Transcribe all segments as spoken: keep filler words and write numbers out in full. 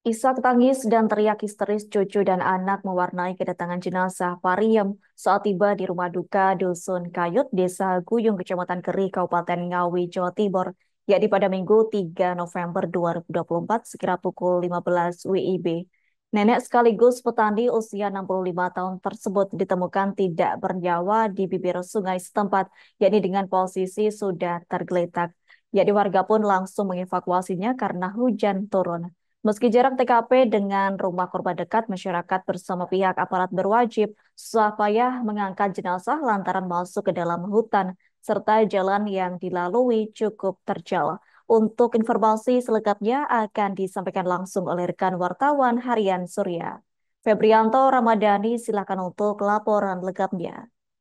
Isak tangis dan teriak histeris cucu dan anak mewarnai kedatangan jenazah Pariem saat tiba di rumah duka Dusun Kayut, Desa Guyung, Kecamatan Keri, Kabupaten Ngawi, Jawa Timur, yakni pada Minggu tiga November dua ribu dua puluh empat sekira pukul lima belas W I B. Nenek sekaligus petani usia enam puluh lima tahun tersebut ditemukan tidak bernyawa di bibir sungai setempat, yakni dengan posisi sudah tergeletak. Yakni warga pun langsung mengevakuasinya karena hujan turun. Meski jarak T K P dengan rumah korban dekat, masyarakat bersama pihak aparat berwajib susah payah mengangkat jenazah lantaran masuk ke dalam hutan, serta jalan yang dilalui cukup terjal. Untuk informasi selengkapnya akan disampaikan langsung oleh rekan wartawan Harian Surya. Febrianto Ramadhani, silakan untuk laporan lengkapnya.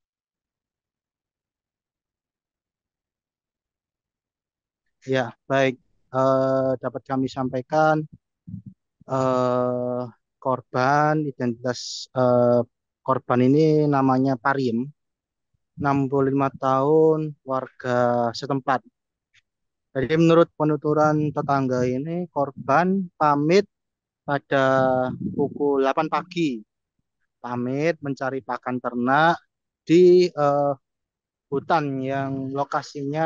Ya, baik. Eh, dapat kami sampaikan eh, korban identitas eh, korban ini namanya Pariem, enam puluh lima tahun, warga setempat. Jadi menurut penuturan tetangga ini, korban pamit pada pukul delapan pagi, pamit mencari pakan ternak di eh, hutan yang lokasinya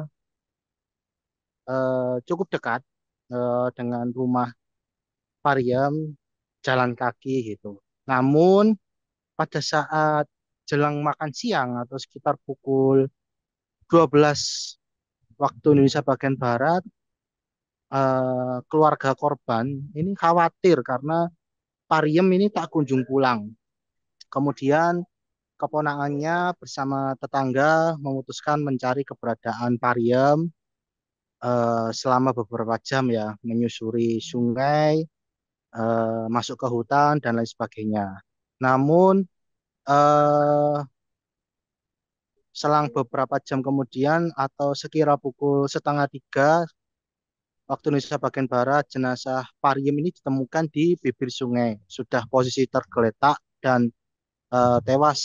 eh, cukup dekat eh, dengan rumah Pariem, jalan kaki gitu. Namun pada saat jelang makan siang atau sekitar pukul dua belas waktu Indonesia bagian Barat, eh, keluarga korban ini khawatir karena Pariem ini tak kunjung pulang. Kemudian keponakannya bersama tetangga memutuskan mencari keberadaan Pariem eh, selama beberapa jam ya, menyusuri sungai, eh, masuk ke hutan dan lain sebagainya. Namun eh, selang beberapa jam kemudian atau sekira pukul setengah tiga waktu Indonesia bagian Barat, jenazah Pariem ini ditemukan di bibir sungai, sudah posisi tergeletak dan eh, tewas.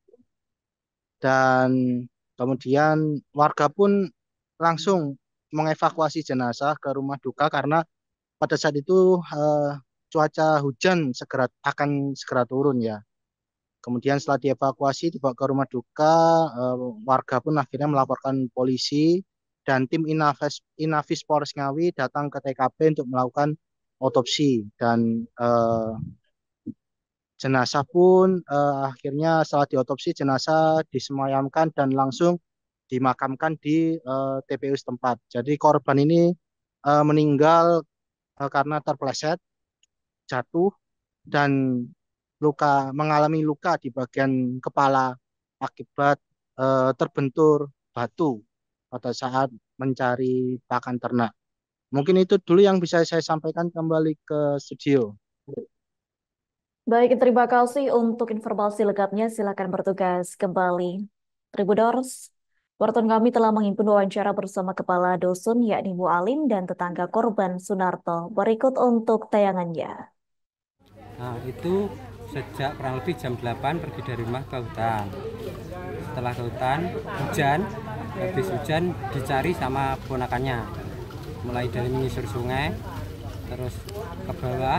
Dan kemudian warga pun langsung mengevakuasi jenazah ke rumah duka karena pada saat itu eh, cuaca hujan segera akan segera turun ya. Kemudian setelah dievakuasi dibawa ke rumah duka, eh, warga pun akhirnya melaporkan polisi dan tim Inafis, Inafis Polres Ngawi datang ke T K P untuk melakukan otopsi dan eh, jenazah pun eh, akhirnya setelah diotopsi jenazah disemayamkan dan langsung dimakamkan di eh, T P U setempat. Jadi korban ini eh, meninggal eh, karena terpeleset, jatuh dan luka mengalami luka di bagian kepala akibat eh, terbentur batu pada saat mencari pakan ternak. Mungkin itu dulu yang bisa saya sampaikan, kembali ke studio. Baik, terima kasih untuk informasi lengkapnya. Silakan bertugas kembali. Tribuners, wartawan kami telah menghimpun wawancara bersama Kepala Dusun yakni Bu Alim dan tetangga korban Sunarto. Berikut untuk tayangannya. Nah, itu sejak kurang lebih jam delapan pergi dari rumah ke hutan. Setelah ke hutan, hujan, habis hujan dicari sama ponakannya. Mulai dari menyusur sungai, terus ke bawah,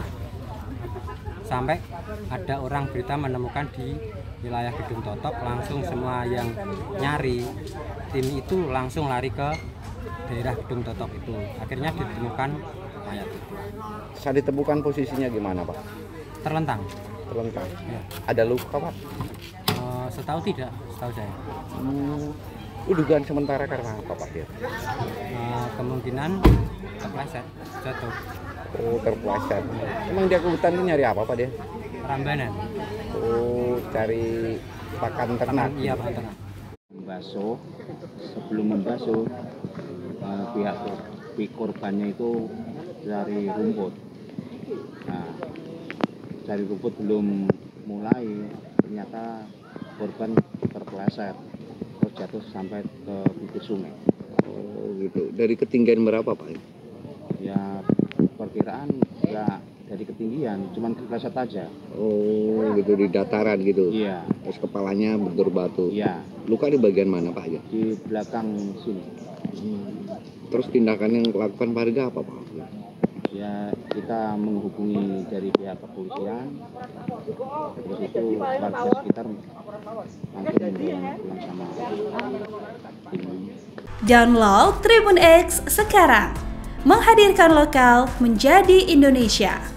sampai ada orang berita menemukan di wilayah Gedung Totok. Langsung semua yang nyari, tim itu langsung lari ke daerah Gedung Totok itu. Akhirnya ditemukan mayat itu. Saat ditemukan posisinya gimana, Pak? Terlentang. Terlentang. Ya. Ada luka, Pak? Uh, setahu tidak, setahu saya. Hmm, itu dugaan sementara karena apa, Pak? Dia? Uh, kemungkinan terpleset, jatuh. Oh, terpeleset. Emang dia ke hutan itu nyari apa, Pak, dia? Rambanan. Oh, cari pakan ternak. Iya, pakan ternak. Membasuh, sebelum membasuh, eh, pihak pihak korbannya itu dari rumput. Nah, dari rumput belum mulai, ternyata korban terpeleset, terus jatuh sampai ke bibir sungai. Oh, gitu. Dari ketinggian berapa, Pak? Ya, perkiraan nggak dari ketinggian, cuman kepleset aja. Oh, gitu, di dataran gitu. Iya, Terus kepalanya bentur batu. iya, Luka di bagian mana, Pak? Ya? di belakang sini. Terus tindakan yang dilakukan warga apa, Pak? Ya kita menghubungi dari pihak kepolisian, terus itu warga sekitar langsung pulang sama tim. Download Tribun X sekarang, menghadirkan lokal menjadi Indonesia.